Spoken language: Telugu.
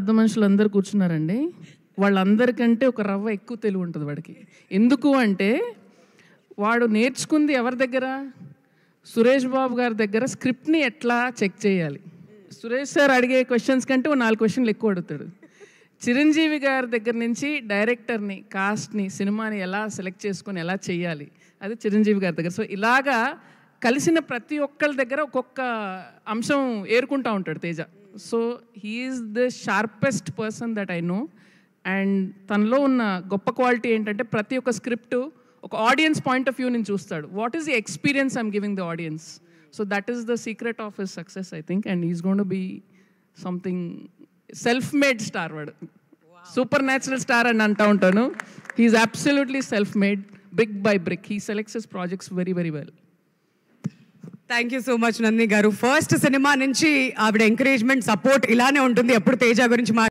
పెద్ద మనుషులందరూ కూర్చున్నారండి. వాళ్ళందరికంటే ఒక రవ్వ ఎక్కువ తెలివి ఉంటుంది వాడికి. ఎందుకు అంటే వాడు నేర్చుకుంది ఎవరి దగ్గర? సురేష్ బాబు గారి దగ్గర స్క్రిప్ట్ని ఎట్లా చెక్ చేయాలి. సురేష్ సార్ అడిగే క్వశ్చన్స్ కంటే ఓ 4 క్వశ్చన్లు ఎక్కువ అడుగుతాడు. చిరంజీవి గారి దగ్గర నుంచి డైరెక్టర్ని, కాస్ట్ని, సినిమాని ఎలా సెలెక్ట్ చేసుకొని ఎలా చేయాలి, అది చిరంజీవి గారి దగ్గర. సో ఇలాగా కలిసిన ప్రతి ఒక్కరి దగ్గర ఒక్కొక్క అంశం ఏరుకుంటూ ఉంటాడు Teja. So he's the sharpest person that I know. And తనలో ఉన్న గొప్ప క్వాలిటీ ఏంటంటే ప్రతి ఒక్క స్క్రిప్టు ఒక ఆడియన్స్ పాయింట్ ఆఫ్ వ్యూ నుంచి చూస్తాడు. What is the experience I'm giving the audience. So that is the secret of his success I think. And he's going to be something self made star. వాడు సూపర్ న్యాచురల్ స్టార్ అని అంటూ ఉంటాను. He's absolutely self made, brick by brick. He selects his projects very very well. Thank you so much Nandini garu. First cinema నుంచి ఆవిడ ఎంకరేజ్మెంట్, సపోర్ట్ ఇలానే ఉంటుంది. ఎప్పుడు తేజ గురించి